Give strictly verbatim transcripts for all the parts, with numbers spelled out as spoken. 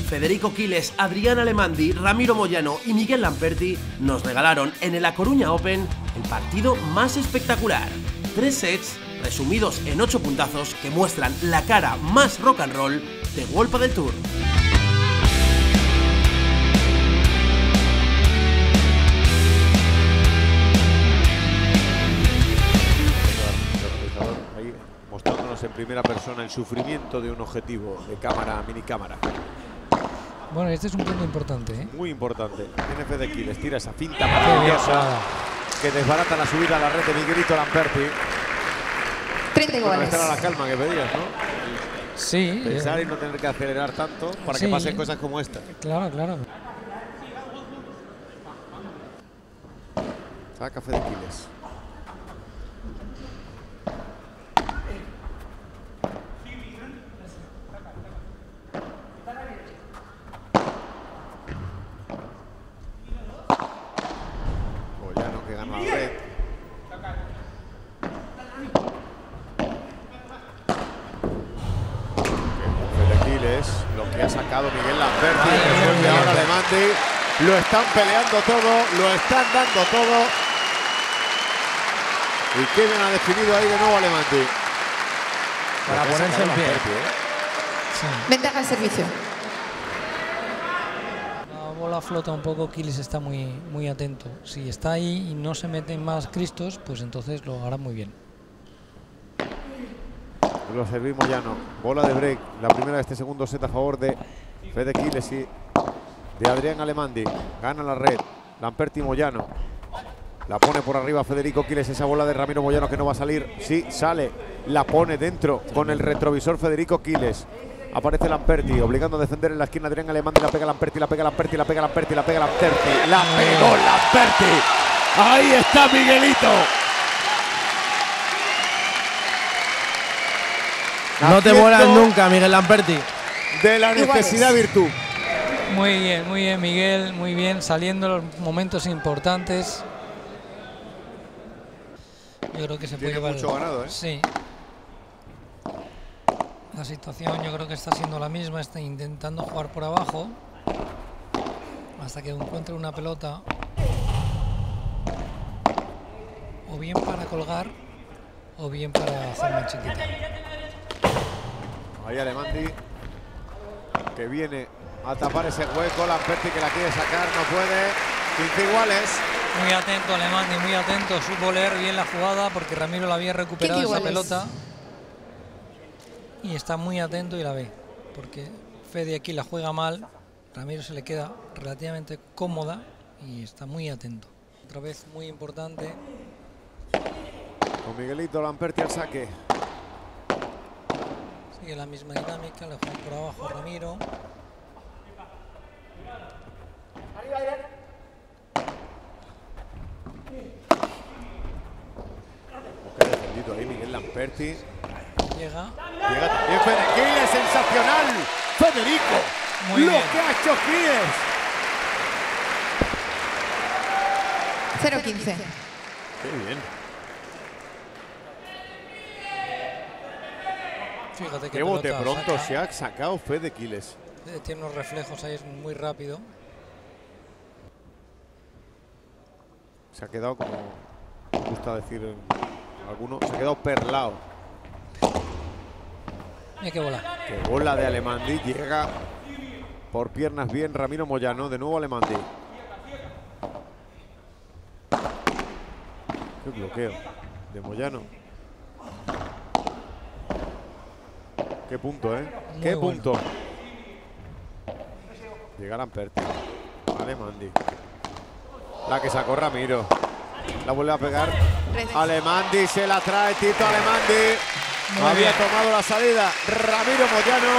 Federico Quiles, Adrián Alemandi, Ramiro Moyano y Miguel Lamperti nos regalaron en el A Coruña Open el partido más espectacular. Tres sets resumidos en ocho puntazos que muestran la cara más rock and roll de World Padel Tour. Ahí mostrándonos en primera persona el sufrimiento de un objetivo de cámara, mini cámara. Bueno, este es un punto importante, ¿eh? Muy importante. Tiene Fede Quiles, tira esa finta maravillosa que desbarata la subida a la red de Miguelito Lamperti. treinta Bueno, iguales. esta era la calma que pedías, ¿no? Sí. Pensar eh, y no tener que acelerar tanto para sí, que pasen cosas como esta. Claro, claro. Saca Fede Quiles. Moyano que gana la red. Fede Quiles, lo que ha sacado Miguel Lamperti. Después de ahora Alemandi. Lo están peleando todo, lo están dando todo. Y qué bien ha definido ahí de nuevo Alemandi. Para ponerse en pie. Sí. Ventaja al servicio. La bola flota un poco, Quiles está muy, muy atento. Si está ahí y no se meten más cristos, pues entonces lo hará muy bien. Lo servimos ya no. Bola de break. La primera de este segundo set a favor de Fede Quiles y de Adrián Alemandi. Gana la red. Lamperti Moyano. La pone por arriba Federico Quiles. Esa bola de Ramiro Moyano que no va a salir. Sí, sale. La pone dentro con el retrovisor Federico Quiles. Aparece Lamperti, obligando a defender en la esquina Adrián Alemandi. La pega Lamperti, la pega Lamperti, la pega Lamperti, la pega Lamperti. La pegó Lamperti. Ahí está Miguelito. No te mueras nunca, Miguel Lamperti. De la necesidad virtud. Muy bien, muy bien, Miguel, muy bien, saliendo en los momentos importantes. Yo creo que se puede Tiene llevar. mucho ganado, ¿eh? Sí. La situación yo creo que está siendo la misma, está intentando jugar por abajo hasta que encuentre una pelota o bien para colgar o bien para hacer más chiquita. Ahí Alemandi que viene a tapar ese hueco. Lamperti que la quiere sacar, no puede. quince iguales. Muy atento Alemandi, muy atento. Supo leer bien la jugada porque Ramiro la había recuperado esa pelota. Y está muy atento y la ve. Porque Fede aquí la juega mal. Ramiro se le queda relativamente cómoda y está muy atento. Otra vez muy importante. Con Miguelito Lamperti al saque. Sigue la misma dinámica, le juega por abajo a Ramiro. Qué defendido ahí Miguel Lamperti. Llega. Llega también Fede Quiles, sensacional. Federico. Muy lo bien. que ha hecho Quiles. cero quince. Qué bien. Fíjate Qué bote pelota pronto saca. se ha sacado Fede Quiles. Tiene unos reflejos ahí, es muy rápido. Se ha quedado como me gusta decir alguno, se ha quedado perlado. Mira qué bola. Qué bola de Alemandi, llega por piernas bien Ramiro Moyano, de nuevo Alemandi. Qué bloqueo de Moyano. Qué punto, ¿eh? Muy Qué bueno. punto. Llega Lamperti. Alemandi. La que sacó Ramiro. La vuelve a pegar. Alemandi se la trae Tito Alemandi. Muy Había bien. tomado la salida Ramiro Moyano.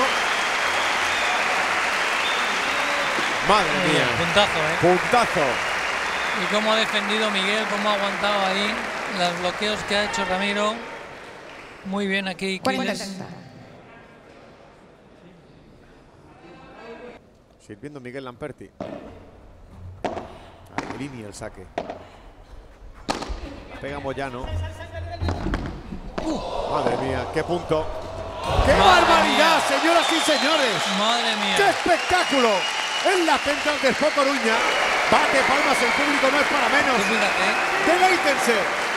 Madre Muy mía. bien, puntazo, ¿eh? Puntazo. Y cómo ha defendido Miguel, cómo ha aguantado ahí los bloqueos que ha hecho Ramiro. Muy bien aquí cuarenta Quiles. treinta. Sirviendo Miguel Lamperti. Línea el saque. Pega Moyano. Uh, madre mía, qué punto. ¡Qué Madre barbaridad, mía. señoras y señores! Madre mía. ¡Qué espectáculo! En la central de Sport Coruña. Bate palmas, el público no es para menos. Pues fíjate, ¿eh? ¡Deleítense!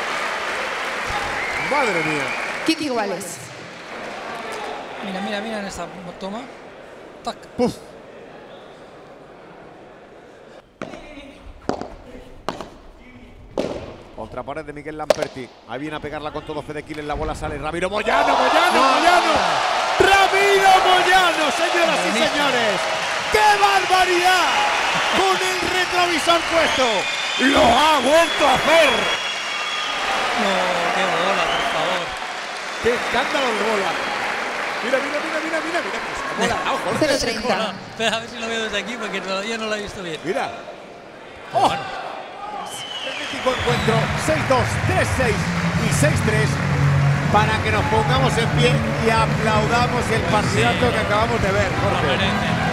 ¡Madre mía! quince iguales. Mira, mira, mira en esta toma. Tac. ¡Puf! Otra pared de Miguel Lamperti. Ahí viene a pegarla con todo Fede Quiles. La bola sale. Ramiro Moyano, Moyano, Moyano. Ramiro Moyano, señoras y señores. ¡Qué barbaridad! Con el retrovisor puesto. ¡Lo ha vuelto a hacer! No, qué bola, por favor. ¡Qué escándalo de bola! Mira, mira, mira, mira, mira, mira. Pues, bola, ojo, cero treinta. Bueno, espera, a ver si lo veo desde aquí porque todavía no lo he visto bien. Mira. Pero ¡Oh! bueno. Frenético encuentro, seis dos, tres seis y seis tres, para que nos pongamos en pie y aplaudamos el partidazo Sí. que acabamos de ver, Lo Jorge. merecen.